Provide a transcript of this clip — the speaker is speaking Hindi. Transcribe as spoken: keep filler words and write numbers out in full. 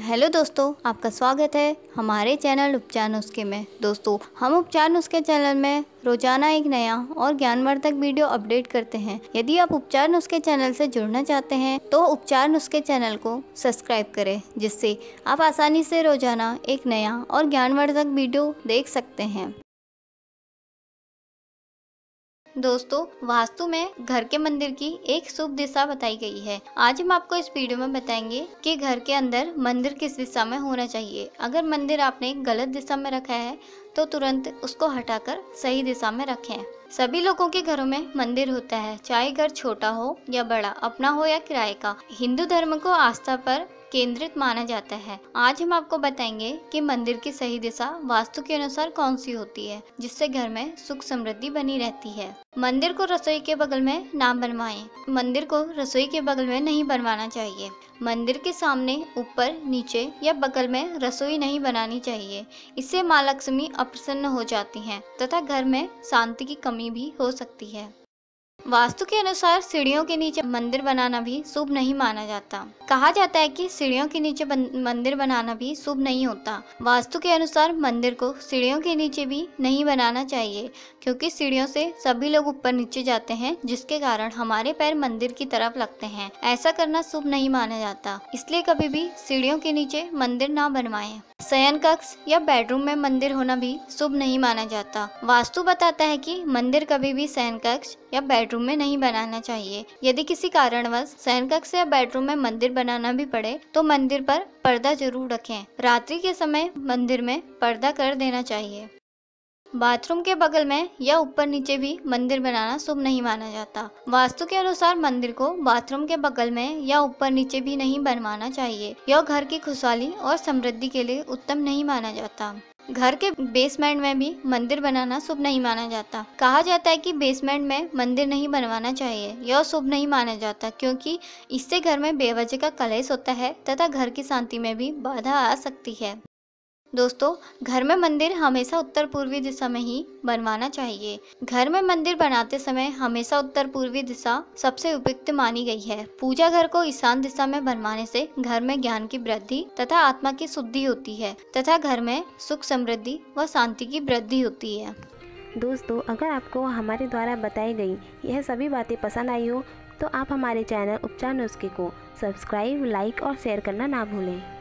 हेलो दोस्तों, आपका स्वागत है हमारे चैनल उपचार नुस्खे में। दोस्तों, हम उपचार नुस्खे चैनल में रोजाना एक नया और ज्ञानवर्धक वीडियो अपडेट करते हैं। यदि आप उपचार नुस्खे चैनल से जुड़ना चाहते हैं तो उपचार नुस्खे चैनल को सब्सक्राइब करें, जिससे आप आसानी से रोजाना एक नया और ज्ञानवर्धक वीडियो देख सकते हैं। दोस्तों, वास्तु में घर के मंदिर की एक शुभ दिशा बताई गई है। आज हम आपको इस वीडियो में बताएंगे कि घर के अंदर मंदिर किस दिशा में होना चाहिए। अगर मंदिर आपने गलत दिशा में रखा है तो तुरंत उसको हटाकर सही दिशा में रखें। सभी लोगों के घरों में मंदिर होता है, चाहे घर छोटा हो या बड़ा, अपना हो या किराए का। हिंदू धर्म को आस्था पर केंद्रित माना जाता है। आज हम आपको बताएंगे कि मंदिर की सही दिशा वास्तु के अनुसार कौन सी होती है, जिससे घर में सुख समृद्धि बनी रहती है। मंदिर को रसोई के बगल में ना बनवाएं। मंदिर को रसोई के बगल में नहीं बनवाना चाहिए। मंदिर के सामने, ऊपर, नीचे या बगल में रसोई नहीं बनानी चाहिए। इससे माँ लक्ष्मी अप्रसन्न हो जाती हैं तथा घर में शांति की कमी भी हो सकती है। वास्तु के अनुसार सीढ़ियों के नीचे मंदिर बनाना भी शुभ नहीं माना जाता। कहा जाता है कि सीढ़ियों के नीचे मंदिर बनाना भी शुभ नहीं होता। वास्तु के अनुसार मंदिर को सीढ़ियों के नीचे भी नहीं बनाना चाहिए, क्योंकि सीढ़ियों से सभी लोग ऊपर नीचे जाते हैं, जिसके कारण हमारे पैर मंदिर की तरफ लगते हैं। ऐसा करना शुभ नहीं माना जाता, इसलिए कभी भी सीढ़ियों के नीचे मंदिर ना बनवाएं। शयन कक्ष या बेडरूम में मंदिर होना भी शुभ नहीं माना जाता। वास्तु बताता है कि मंदिर कभी भी शयन कक्ष या बेडरूम में नहीं बनाना चाहिए। यदि किसी कारणवश शयन कक्ष या बेडरूम में मंदिर बनाना भी पड़े तो मंदिर पर पर्दा जरूर रखें। रात्रि के समय मंदिर में पर्दा कर देना चाहिए। बाथरूम के बगल में या ऊपर नीचे भी मंदिर बनाना शुभ नहीं माना जाता। वास्तु के अनुसार मंदिर को बाथरूम के बगल में या ऊपर नीचे भी नहीं बनवाना चाहिए। यह घर की खुशहाली और समृद्धि के लिए उत्तम नहीं माना जाता। घर के बेसमेंट में भी मंदिर बनाना शुभ नहीं माना जाता। कहा जाता है कि बेसमेंट में मंदिर नहीं बनवाना चाहिए। यह शुभ नहीं माना जाता, क्योंकि इससे घर में बेवजह का कलेश होता है तथा घर की शांति में भी बाधा आ सकती है। दोस्तों, घर में मंदिर हमेशा उत्तर पूर्वी दिशा में ही बनवाना चाहिए। घर में मंदिर बनाते समय हमेशा उत्तर पूर्वी दिशा सबसे उपयुक्त मानी गई है। पूजा घर को ईशान दिशा में बनवाने से घर में ज्ञान की वृद्धि तथा आत्मा की शुद्धि होती है तथा घर में सुख समृद्धि व शांति की वृद्धि होती है। दोस्तों, अगर आपको हमारे द्वारा बताई गई यह सभी बातें पसंद आई हो तो आप हमारे चैनल उपचार नुस्खे को सब्सक्राइब, लाइक और शेयर करना ना भूलें।